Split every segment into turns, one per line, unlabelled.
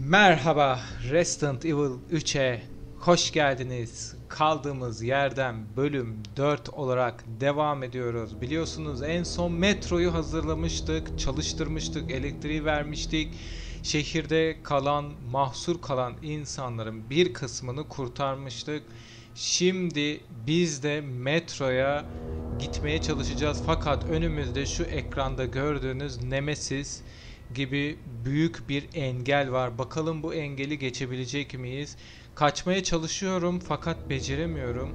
Merhaba, Resident Evil 3'e hoş geldiniz. Kaldığımız yerden bölüm 4 olarak devam ediyoruz. Biliyorsunuz en son metroyu hazırlamıştık, çalıştırmıştık, elektriği vermiştik. Şehirde kalan, mahsur kalan insanların bir kısmını kurtarmıştık. Şimdi biz de metroya gitmeye çalışacağız. Fakat önümüzde şu ekranda gördüğünüz Nemesis gibi büyük bir engel var. Bakalım bu engeli geçebilecek miyiz? Kaçmaya çalışıyorum fakat beceremiyorum.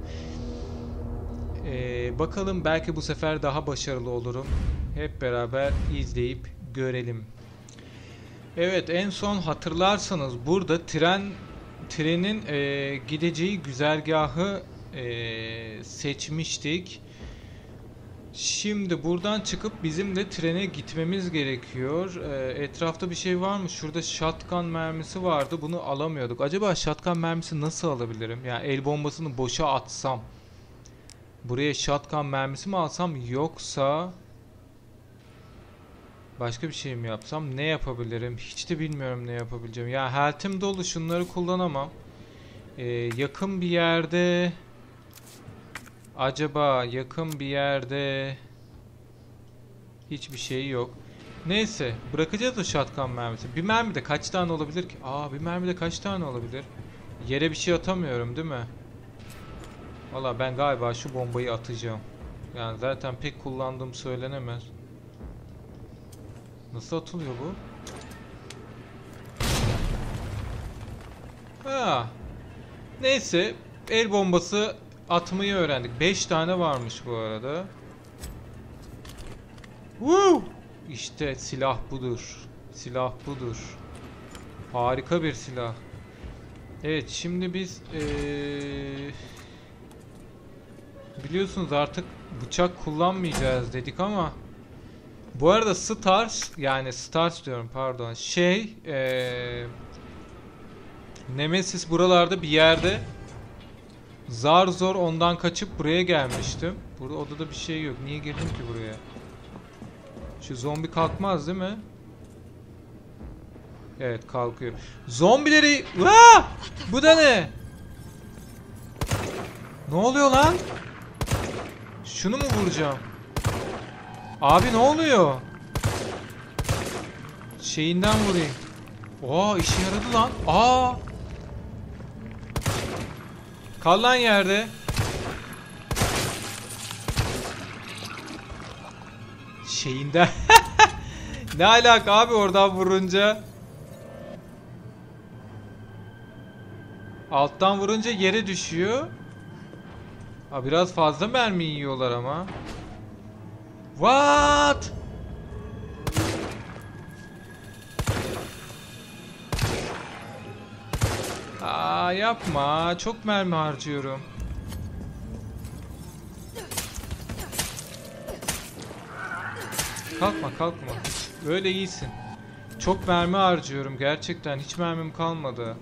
Bakalım belki bu sefer daha başarılı olurum. Hep beraber izleyip görelim. Evet, en son hatırlarsanız burada trenin gideceği güzergahı seçmiştik. Şimdi buradan çıkıp bizim de trene gitmemiz gerekiyor. Etrafta bir şey var mı? Şurada shotgun mermisi vardı. Bunu alamıyorduk. Acaba shotgun mermisi nasıl alabilirim? Yani el bombasını boşa atsam. Buraya shotgun mermisi mi alsam yoksa başka bir şey mi yapsam? Ne yapabilirim? Hiç de bilmiyorum ne yapabileceğim. Ya health'im dolu, şunları kullanamam. Yakın bir yerde... Acaba yakın bir yerde hiçbir şey yok. Neyse, bırakacağız o shotgun mermisi. Bir mermide kaç tane olabilir ki? Bir mermide kaç tane olabilir? Yere bir şey atamıyorum değil mi? Valla ben galiba şu bombayı atacağım. Yani zaten pek kullandığım söylenemez. Nasıl atılıyor bu? Neyse, el bombası atmayı öğrendik. 5 tane varmış bu arada. Woo! İşte silah budur. Silah budur. Harika bir silah. Evet, şimdi biz biliyorsunuz artık bıçak kullanmayacağız dedik ama bu arada Stars diyorum, pardon. Nemesis buralarda bir yerde. Zar zor ondan kaçıp buraya gelmiştim. Burada odada bir şey yok. Niye girdim ki buraya? Şu zombi kalkmaz değil mi? Evet, kalkıyor. Zombileri... Bu da ne? Ne oluyor lan? Şunu mu vuracağım? Abi ne oluyor? Şeyinden vurayım. İşe yaradı lan. Kal lan yerde. Şeyinden. Ne alaka abi oradan vurunca? Alttan vurunca yere düşüyor. Biraz fazla mermi yiyorlar ama. What? Yapma. Çok mermi harcıyorum. Kalkma. Öyle iyisin. Çok mermi harcıyorum gerçekten. Hiç mermim kalmadı.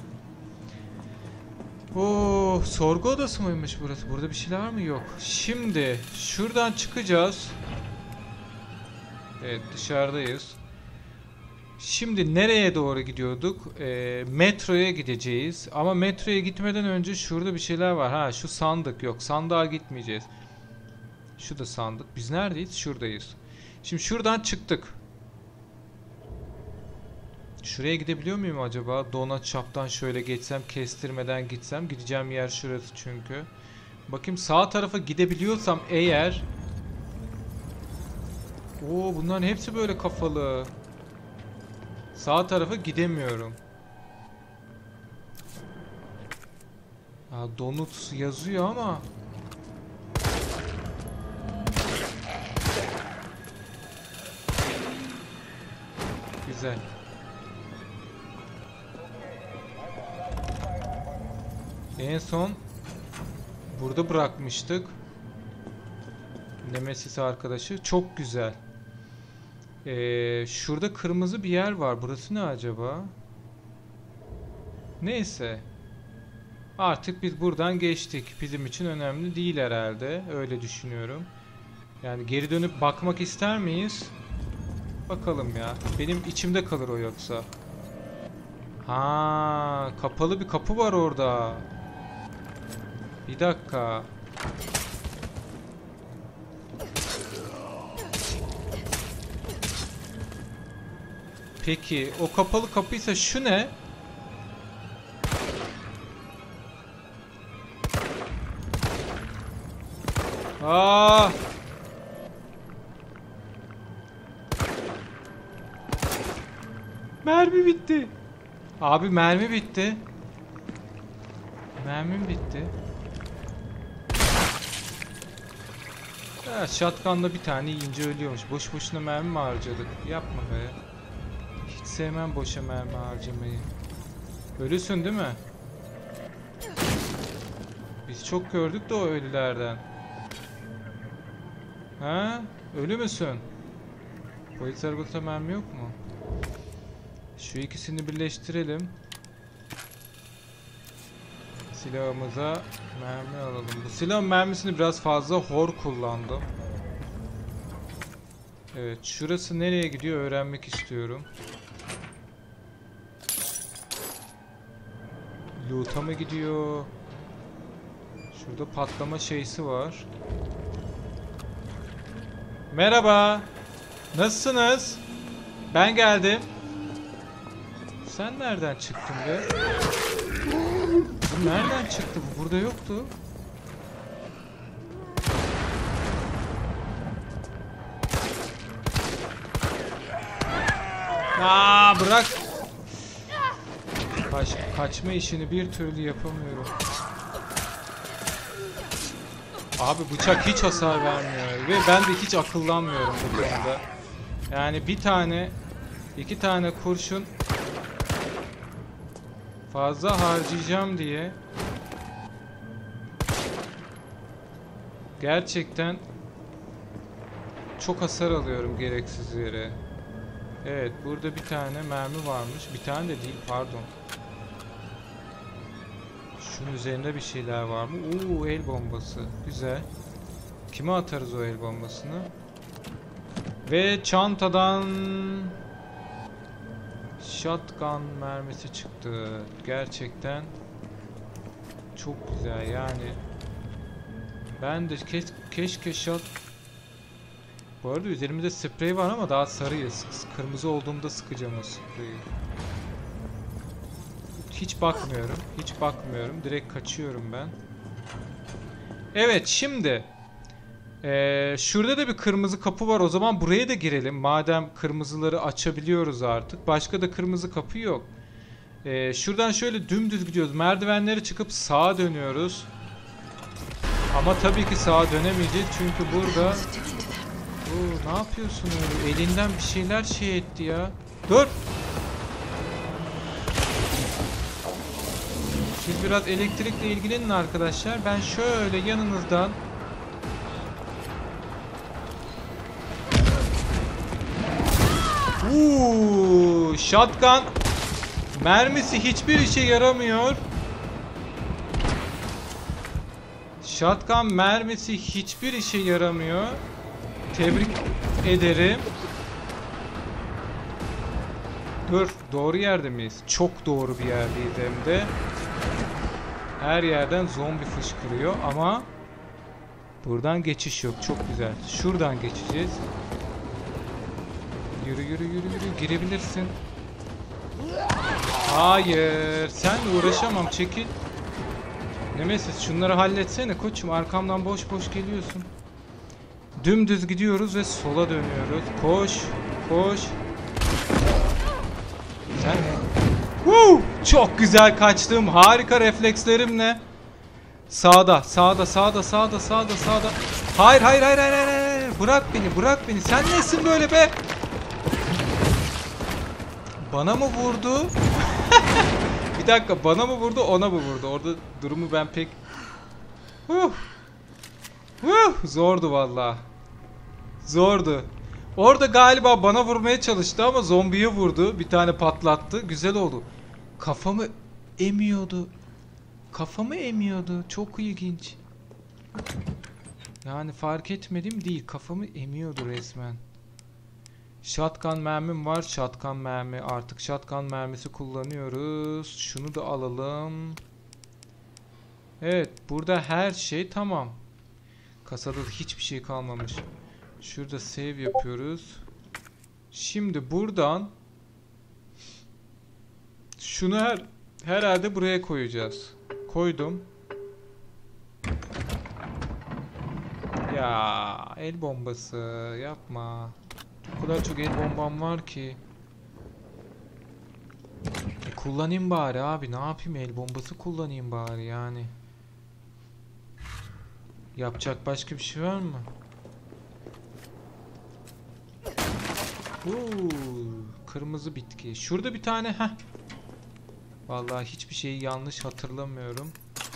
Sorgu odası mıymış burası? Burada bir şeyler var mı? Yok. Şimdi şuradan çıkacağız. Evet, dışarıdayız. Şimdi nereye doğru gidiyorduk? Metroya gideceğiz. Ama metroya gitmeden önce şurada bir şeyler var. Şu sandık yok. Sandığa gitmeyeceğiz. Şu da sandık. Biz neredeyiz? Şuradayız. Şimdi şuradan çıktık. Şuraya gidebiliyor muyum acaba? Donut Shop'tan şöyle geçsem, kestirmeden gitsem. Gideceğim yer şurası çünkü. Bakayım sağ tarafa gidebiliyorsam eğer... Bunların hepsi böyle kafalı. Sağ tarafa gidemiyorum. Donut yazıyor ama... Güzel. En son burada bırakmıştık. Nemesis arkadaşı. Çok güzel. Şurada kırmızı bir yer var. Burası ne acaba? Neyse. Artık biz buradan geçtik. Bizim için önemli değil herhalde. Öyle düşünüyorum. Yani geri dönüp bakmak ister miyiz? Bakalım ya. Benim içimde kalır o yoksa. Ha, kapalı bir kapı var orada. Bir dakika. Peki o kapalı kapıysa şu ne? Aa! Mermi bitti. Abi mermi bitti. Mermim bitti. Ya shotgun'la bir tane yiyince ölüyormuş. Boş boşuna mermi mi harcadık? Yapma be. Hiç sevmem boşa mermi harcamayı. Ölüsün değil mi? Biz çok gördük de o ölülerden. Ha? Ölü müsün? Polis arabasında mermi yok mu? Şu ikisini birleştirelim. Silahımıza mermi alalım. Bu silahın mermisini biraz fazla hor kullandım. Evet, şurası nereye gidiyor öğrenmek istiyorum. Loot'a mı gidiyor? Şurada patlama şeysi var. Merhaba. Nasılsınız? Ben geldim. Sen nereden çıktın be? Bu nereden çıktı? Bu burada yoktu. Aa, bırak. Kaçma işini bir türlü yapamıyorum. Abi bıçak hiç hasar vermiyor ve ben de hiç akıllanmıyorum bu konuda. Yani bir tane, iki tane kurşun fazla harcayacağım diye gerçekten çok hasar alıyorum gereksiz yere. Evet, burada bir tane mermi varmış. Bir tane de değil, pardon. Şunun üzerinde bir şeyler var mı? Oo, el bombası. Güzel. Kime atarız o el bombasını? Ve çantadan shotgun mermisi çıktı. Gerçekten çok güzel yani. Ben de keşke Bu arada üzerimizde sprey var ama daha sarıyız. Kırmızı olduğumda sıkacağım o spreyi. Hiç bakmıyorum. Hiç bakmıyorum. Direkt kaçıyorum ben. Evet, şimdi şurada da bir kırmızı kapı var. O zaman buraya da girelim. Madem kırmızıları açabiliyoruz artık. Başka da kırmızı kapı yok. Şuradan şöyle dümdüz gidiyoruz. Merdivenleri çıkıp sağa dönüyoruz. Ama tabii ki sağa dönemeyeceğiz. Çünkü burada... Oo, ne yapıyorsun öyle? Elinden bir şeyler şey etti ya. Dur! Siz biraz elektrikle ilgilenin arkadaşlar. Ben şöyle yanınızdan... Shotgun mermisi hiçbir işe yaramıyor. Shotgun mermisi hiçbir işe yaramıyor. Tebrik ederim. Dur, doğru yerde miyiz? Çok doğru bir yerdeyiz hem de. Her yerden zombi fışkırıyor ama buradan geçiş yok. Çok güzel. Şuradan geçeceğiz. Yürü yürü yürü yürü. Girebilirsin. Hayır. Senle uğraşamam. Çekil. Nemesis şunları halletsene koçum. Arkamdan boş boş geliyorsun. Dümdüz gidiyoruz ve sola dönüyoruz. Koş. Koş. Sen... Çok güzel kaçtım. Harika reflekslerimle. Sağda. Sağda. Sağda. Sağda. Sağda. Sağda. Hayır. Hayır. Hayır. Hayır. Hayır. Bırak beni. Bırak beni. Sen nesin böyle be? Bana mı vurdu? Bir dakika, bana mı vurdu, ona mı vurdu? Orada durumu ben pek... Zordu vallahi. Zordu. Orada galiba bana vurmaya çalıştı ama zombiye vurdu. Bir tane patlattı. Güzel oldu. Kafamı emiyordu. Kafamı emiyordu. Çok ilginç. Yani fark etmedim değil. Kafamı emiyordu resmen. Shotgun mermim var. Shotgun mermi. Artık shotgun mermisi kullanıyoruz. Şunu da alalım. Evet. Burada her şey tamam. Kasada da hiçbir şey kalmamış. Şurada save yapıyoruz. Şimdi buradan şunu herhalde buraya koyacağız. Koydum. Ya el bombası yapma. O kadar çok el bombam var ki. Kullanayım bari abi. Ne yapayım, el bombası kullanayım bari yani. Yapacak başka bir şey var mı? Kırmızı bitki. Şurada bir tane Vallahi hiçbir şeyi yanlış hatırlamıyorum.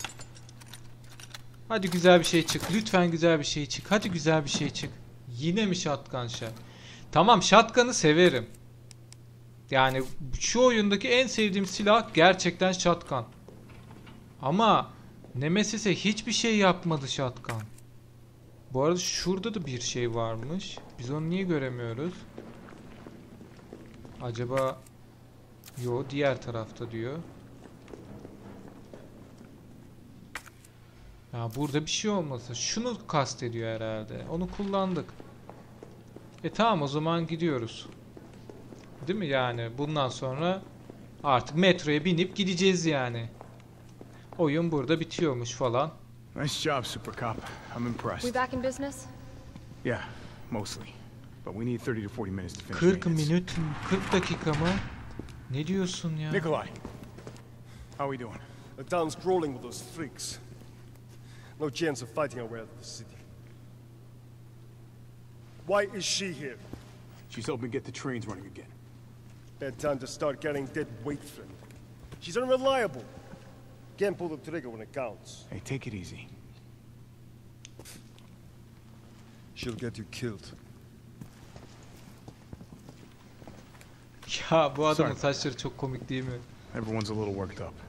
Hadi güzel bir şey çık. Lütfen güzel bir şey çık. Hadi güzel bir şey çık. Yine mi shotgun shot? Tamam, shotgun'ı severim. Yani şu oyundaki en sevdiğim silah gerçekten shotgun. Ama Nemesis'e hiçbir şey yapmadı shotgun. Bu arada şurada da bir şey varmış. Biz onu niye göremiyoruz? Acaba... Yo, diğer tarafta diyor. Ya burada bir şey olmasa. Şunu kastediyor herhalde. Onu kullandık. Tamam, o zaman gidiyoruz. Değil mi yani? Bundan sonra artık metroya binip gideceğiz yani. Oyun burada bitiyormuş falan.
Nice job, Super Cop. I'm impressed.
We back in business?
Yeah, mostly. But we need 30 to 40 minutes to finish
40
maintenance.
minut, 40 dakika mı? Ne diyorsun ya?
Nikolai, how we doing?
The town's crawling with those freaks. No chance of fighting our way out of the city. Why is she here?
She's helping get the trains running again.
Bad time to start carrying dead weight, friend. She's unreliable. Can't pull the trigger when it counts.
Hey, take it easy.
She'll get you killed.
Ya bu adamın saçları çok komik değil mi?
Everyone's a little worked up.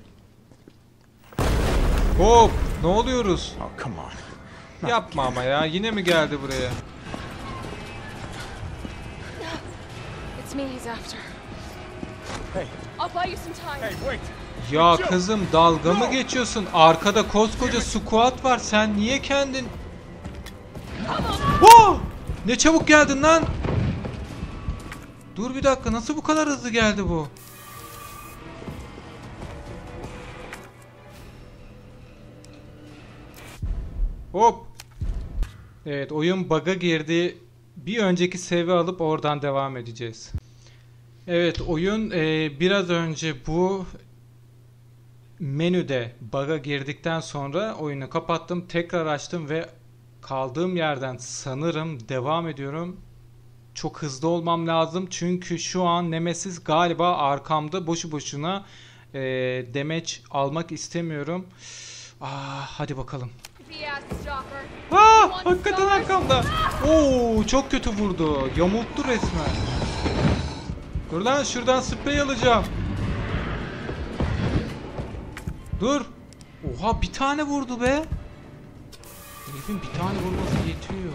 Hop! Ne oluyoruz?
Oh, come on.
Yapma ama ya. Yine mi geldi buraya?
It's me he's after.
Hey,
I'll buy you some time.
hey, wait!
Ya kızım, dalga mı geçiyorsun? Arkada koskoca squad var. Sen niye kendin... Oh! Ne çabuk geldin lan? Dur bir dakika. Nasıl bu kadar hızlı geldi bu? Hop. Evet, oyun bug'a girdi. Bir önceki save alıp oradan devam edeceğiz. Evet, oyun biraz önce bu menüde bug'a girdikten sonra oyunu kapattım. Tekrar açtım ve kaldığım yerden sanırım devam ediyorum. Çok hızlı olmam lazım. Çünkü şu an Nemesis galiba arkamda, boşu boşuna damage almak istemiyorum. Hadi bakalım. Hakikaten arkamda. Oo, çok kötü vurdu. Yamulttu resmen. Dur lan, şuradan sprey alacağım. Dur. Oha, bir tane vurdu be. Herifin bir tane vurması yetiyor.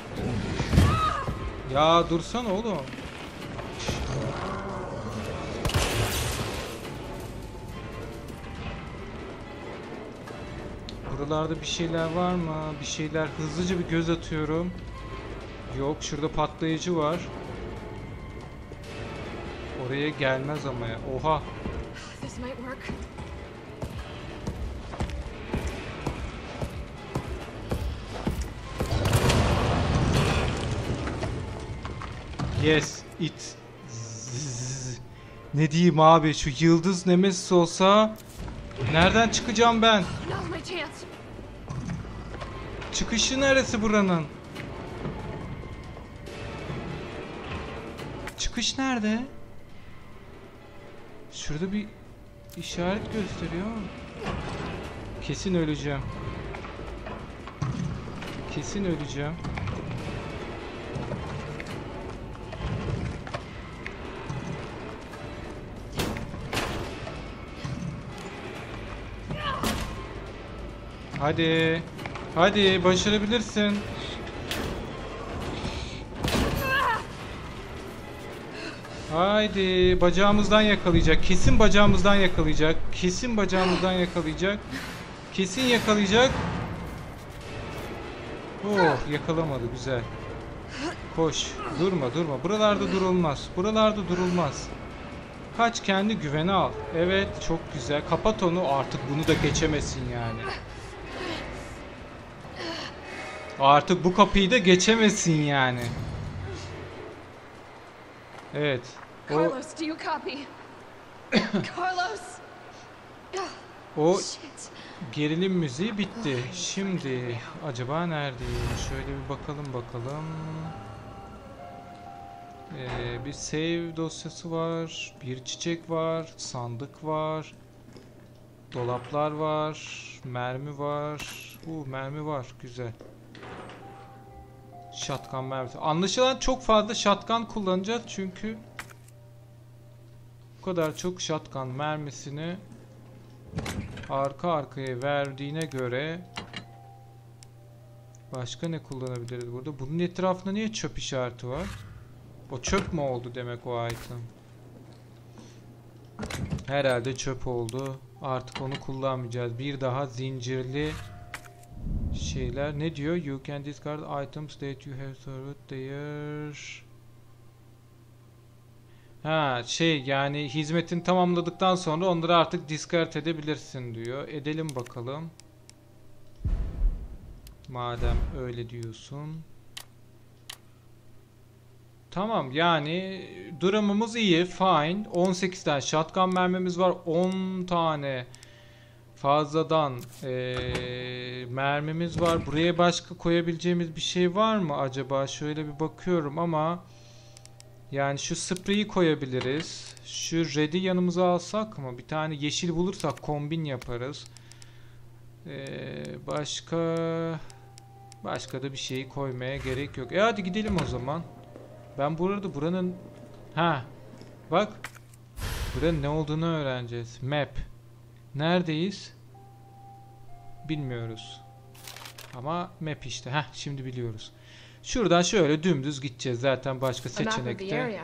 Ya dursana oğlum. Buralarda bir şeyler var mı? Bir şeyler, hızlıca bir göz atıyorum. Yok, şurada patlayıcı var. Oraya gelmez ama ya. Oha.
This might work.
Yes, it. Ne diyeyim abi, şu yıldız Nemesis olsa nereden çıkacağım ben?
Now's my chance.
Çıkışı neresi buranın? Çıkış nerede? Şurada bir işaret gösteriyor. Kesin öleceğim. Kesin öleceğim. Hadi. Hadi, başarabilirsin. Haydi, bacağımızdan yakalayacak. Kesin bacağımızdan yakalayacak. Kesin bacağımızdan yakalayacak. Kesin yakalayacak. Oh, yakalamadı, güzel. Koş, durma durma. Buralarda durulmaz. Buralarda durulmaz. Kaç, kendi güvene al. Evet, çok güzel. Kapat onu, artık bunu da geçemesin yani. Artık bu kapıyı da geçemesin yani. Evet. O
Carlos, do you copy? Carlos!
o
Shit.
gerilim müziği bitti. Şimdi acaba neredeyim? Şöyle bir bakalım. Bir save dosyası var. Bir çiçek var. Sandık var. Dolaplar var. Mermi var. Mermi var. Güzel. Shotgun mermisi. Anlaşılan çok fazla shotgun kullanacağız çünkü bu kadar çok shotgun mermisini arka arkaya verdiğine göre başka ne kullanabiliriz burada? Bunun etrafında niye çöp işareti var? O çöp mü oldu demek o item? Herhalde çöp oldu. Artık onu kullanmayacağız. Bir daha zincirli şeyler. Ne diyor? You can discard items that you have served there. Ha, yani hizmetini tamamladıktan sonra onları artık discard edebilirsin diyor. Edelim bakalım. Madem öyle diyorsun. Tamam, yani durumumuz iyi, fine. 18 tane shotgun mermimiz var. 10 tane fazladan mermimiz var. Buraya başka koyabileceğimiz bir şey var mı acaba? Şöyle bir bakıyorum ama yani şu spreyi koyabiliriz. Şu red'i yanımıza alsak mı? Bir tane yeşil bulursak kombin yaparız. Başka da bir şey koymaya gerek yok. Hadi gidelim o zaman. Ben buranın bak, buranın ne olduğunu öğreneceğiz. Map. Neredeyiz? Bilmiyoruz. Ama map işte. Şimdi biliyoruz. Şuradan şöyle dümdüz gideceğiz. Zaten başka seçenekte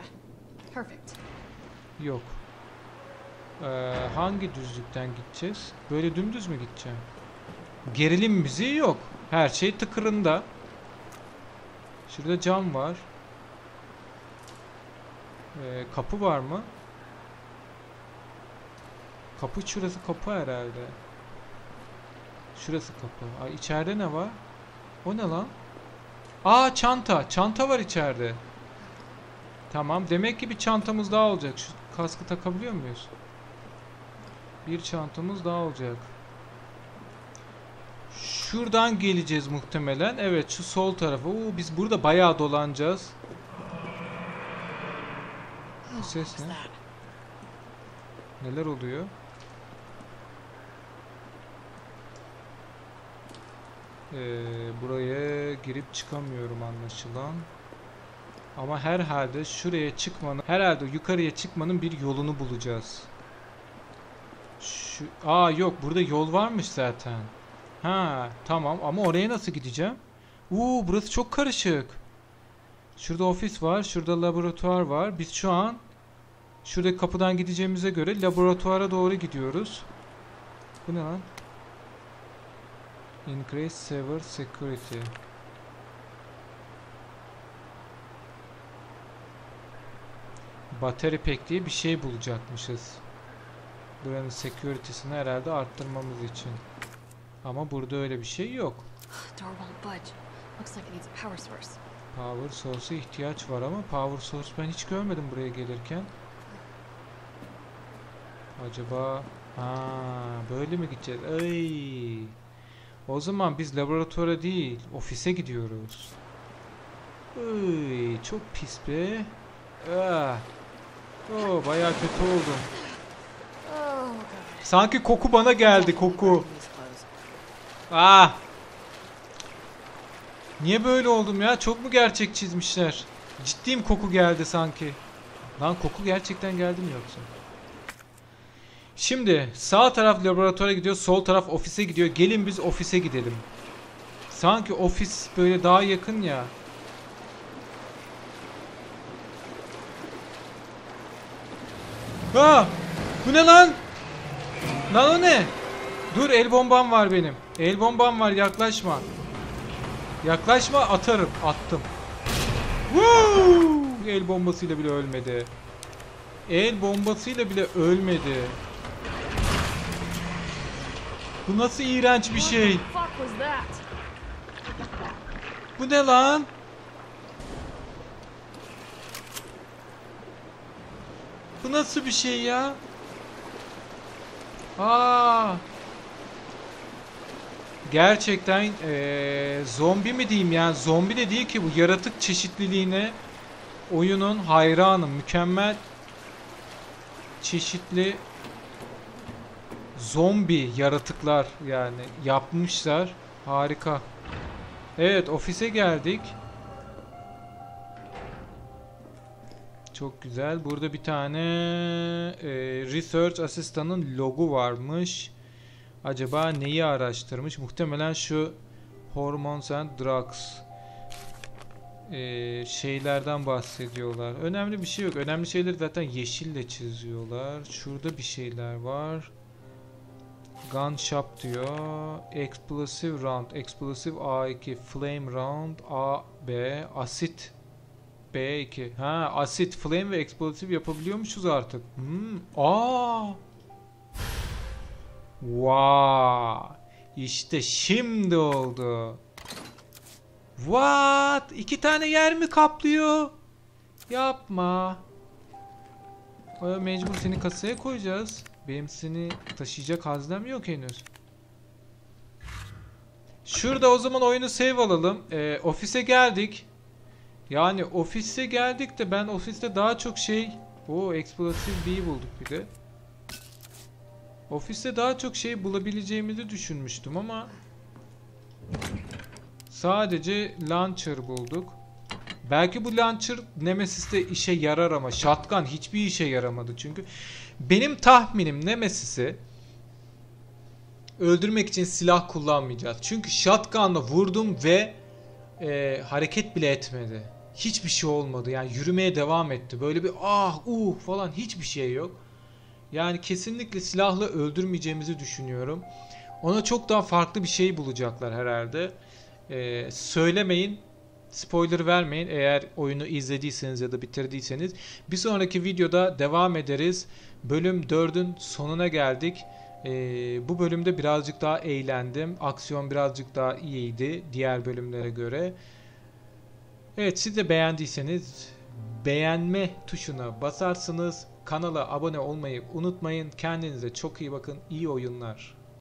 yok. Hangi düzlükten gideceğiz? Böyle dümdüz mü gideceğim? Gerilim müziği yok. Her şey tıkırında. Şurada cam var. Kapı var mı? Kapı, şurası kapı herhalde. Şurası kapı. Ay, içeride ne var? O ne lan? Aa, çanta. Çanta var içeride. Tamam. Demek ki bir çantamız daha olacak. Şu kaskı takabiliyor muyuz? Bir çantamız daha olacak. Şuradan geleceğiz muhtemelen. Evet, şu sol tarafa. Biz burada bayağı dolanacağız. Bu ses ne? Neler oluyor? Buraya girip çıkamıyorum anlaşılan. Ama herhalde yukarıya çıkmanın bir yolunu bulacağız. Yok, burada yol varmış zaten. Tamam, ama oraya nasıl gideceğim? Burası çok karışık. Şurada ofis var, şurada laboratuvar var. Biz şu an şuradaki kapıdan gideceğimize göre laboratuvara doğru gidiyoruz. Bu ne lan? Increase server security. Battery pack diye bir şey bulacakmışız. Buranın security'sini herhalde arttırmamız için. Ama burada öyle bir şey yok.
Door won't budge. Looks like it needs a power source.
Power source'a ihtiyaç var ama power source ben hiç görmedim buraya gelirken. Acaba böyle mi gideceğiz? Ay. O zaman biz laboratuvara değil, ofise gidiyoruz. Ay, çok pis be. Bayağı kötü oldu. Sanki koku bana geldi, koku. Niye böyle oldum ya? Çok mu gerçek çizmişler? Ciddiyim, koku geldi sanki. Lan, koku gerçekten geldi mi yoksa? Şimdi sağ taraf laboratuvara gidiyor, sol taraf ofise gidiyor. Gelin biz ofise gidelim. Sanki ofis böyle daha yakın ya. Aa! Bu ne lan? Lan o ne? Dur, el bombam var benim. El bombam var, yaklaşma. Yaklaşma, atarım. Attım. Woo! El bombasıyla bile ölmedi. El bombasıyla bile ölmedi. Bu nasıl iğrenç bir şey?
What the fuck was that?
Bu ne lan? Bu nasıl bir şey ya? Aa! Gerçekten zombi mi diyeyim ya? Zombi de değil ki bu, yaratık çeşitliliğine oyunun hayranım. Mükemmel çeşitli zombi yaratıklar yani yapmışlar. Harika. Evet, ofise geldik. Çok güzel. Burada bir tane Research Assistant'ın logo varmış. Acaba neyi araştırmış? Muhtemelen şu Hormones and Drugs şeylerden bahsediyorlar. Önemli bir şey yok. Önemli şeyleri zaten yeşille çiziyorlar. Şurada bir şeyler var. Gun Shop diyor. Explosive Round. Explosive A2. Flame Round AB. Asit B2. Ha, asit, flame ve explosive yapabiliyormuşuz artık. Aa! Wow! İşte şimdi oldu. What? 2 tane yer mi kaplıyor? Yapma. Mecbur seni kasaya koyacağız. Benim seni taşıyacak haznem yok henüz. Şurada o zaman oyunu save alalım. Ofise geldik. Yani ofise geldik de ben ofiste daha çok şey... O Explosive B bulduk bir de. Ofiste daha çok şey bulabileceğimizi düşünmüştüm ama... Sadece Launcher bulduk. Belki bu Launcher Nemesis'te işe yarar ama Shotgun hiçbir işe yaramadı çünkü. Benim tahminim Nemesis'i öldürmek için silah kullanmayacağız. Çünkü Shotgun'la vurdum ve hareket bile etmedi. Hiçbir şey olmadı. Yani yürümeye devam etti. Böyle bir falan hiçbir şey yok. Yani kesinlikle silahla öldürmeyeceğimizi düşünüyorum. Ona çok daha farklı bir şey bulacaklar herhalde. Söylemeyin. Spoiler vermeyin eğer oyunu izlediyseniz ya da bitirdiyseniz. Bir sonraki videoda devam ederiz. Bölüm 4'ün sonuna geldik. Bu bölümde birazcık daha eğlendim. Aksiyon birazcık daha iyiydi diğer bölümlere göre. Evet, siz de beğendiyseniz beğenme tuşuna basarsınız. Kanala abone olmayı unutmayın. Kendinize çok iyi bakın. İyi oyunlar.